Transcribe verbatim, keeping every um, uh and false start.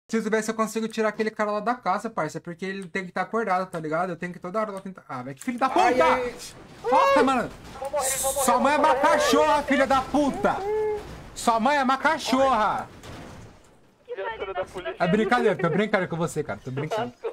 Preciso ver se eu consigo tirar aquele cara lá da casa, parça. Porque ele tem que estar acordado, tá ligado? Eu tenho que toda hora lá tentar... Ah, velho, que filho da puta! Ai, ai. Foca, mano! Vou morrer, vou morrer, Sua mãe é vou uma morrer. cachorra, filha da puta! Sua mãe é uma cachorra! Viatura da polícia. É brincadeira, tô brincando com você, cara. Tô brincando.